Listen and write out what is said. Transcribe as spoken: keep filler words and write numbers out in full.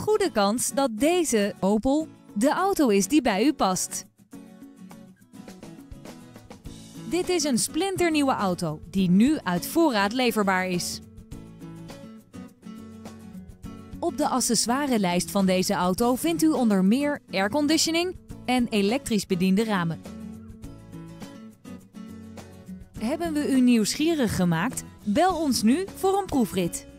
goede kans dat deze Opel de auto is die bij u past. Dit is een splinternieuwe auto die nu uit voorraad leverbaar is. Op de accessoirelijst van deze auto vindt u onder meer airconditioning en elektrisch bediende ramen. Hebben we u nieuwsgierig gemaakt? Bel ons nu voor een proefrit.